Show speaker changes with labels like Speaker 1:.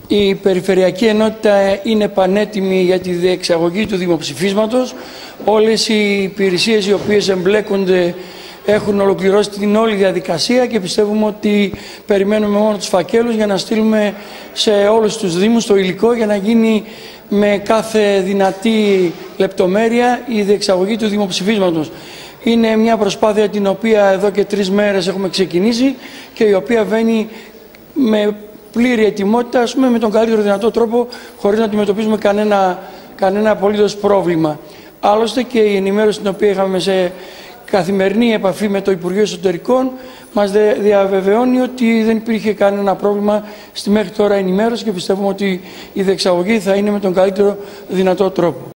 Speaker 1: Η Περιφερειακή Ενότητα είναι πανέτοιμη για τη διεξαγωγή του δημοψηφίσματος. Όλες οι υπηρεσίες οι οποίες εμπλέκονται έχουν ολοκληρώσει την όλη διαδικασία και πιστεύουμε ότι περιμένουμε μόνο τους φακέλους για να στείλουμε σε όλους τους Δήμους το υλικό για να γίνει με κάθε δυνατή λεπτομέρεια η διεξαγωγή του δημοψηφίσματος. Είναι μια προσπάθεια την οποία εδώ και 3 μέρες έχουμε ξεκινήσει και η οποία βαίνει με πλήρη ετοιμότητα, με τον καλύτερο δυνατό τρόπο, χωρίς να αντιμετωπίζουμε κανένα απολύτως πρόβλημα. Άλλωστε και η ενημέρωση την οποία είχαμε σε καθημερινή επαφή με το Υπουργείο Εσωτερικών μας διαβεβαιώνει ότι δεν υπήρχε κανένα πρόβλημα στη μέχρι τώρα ενημέρωση και πιστεύουμε ότι η διεξαγωγή θα είναι με τον καλύτερο δυνατό τρόπο.